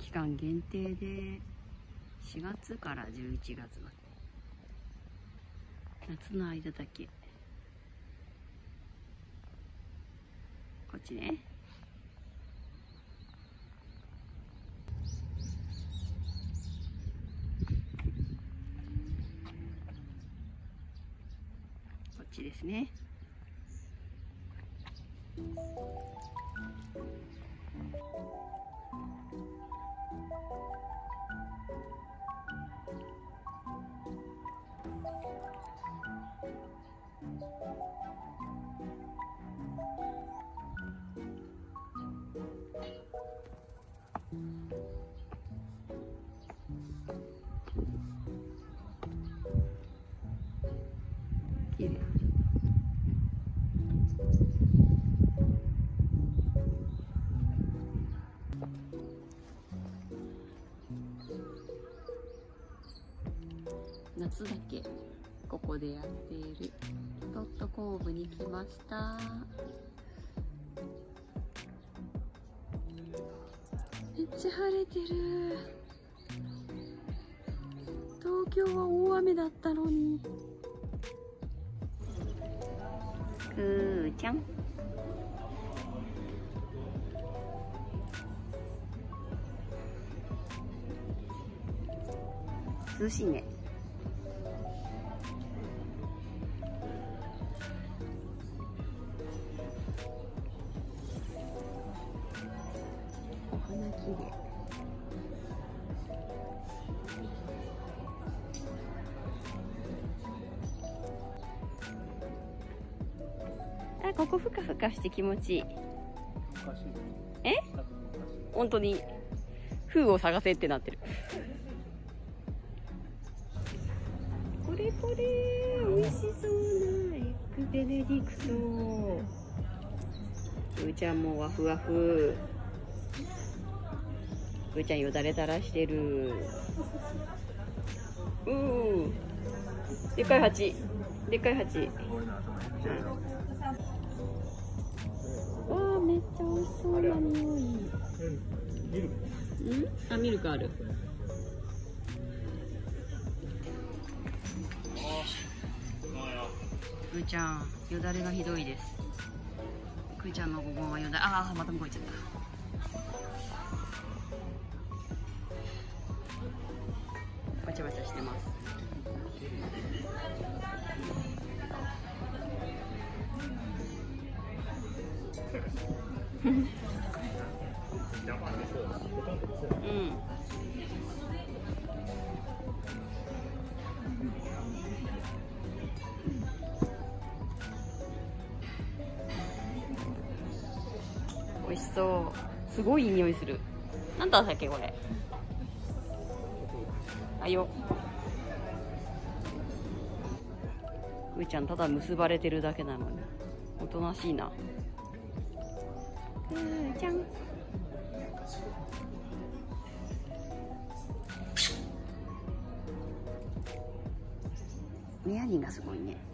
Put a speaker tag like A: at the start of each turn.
A: 期間限定で4月から11月まで夏の間だけ。こっちね。こっちですね。綺麗。夏だけここでやっているドットコーブに来ました。めっちゃ晴れてる。東京は大雨だったのに。くーちゃん。涼しいね。お花きれい。あ、ここふかふかして気持ちいい。え？本当に風を探せってなってる。これこれ、美味しそうなエッグベネディクト。ふーちゃんもワフワフ。ふーちゃんよだれ垂らしてる。でっかい鉢。でっかい鉢。わあ、めっちゃ美味しそうな匂い。あ、ミルクある。くーちゃん、よだれがひどいです。くーちゃんのごぼうはよだれ、ああ、また向こう行っちゃった。バチャバチャしてます。うん。美味しそう。すごいいい匂いする。なんだったっけこれ。あよ。くーちゃんただ結ばれてるだけなのにおとなしいな。くーちゃん。メアリンがすごいね。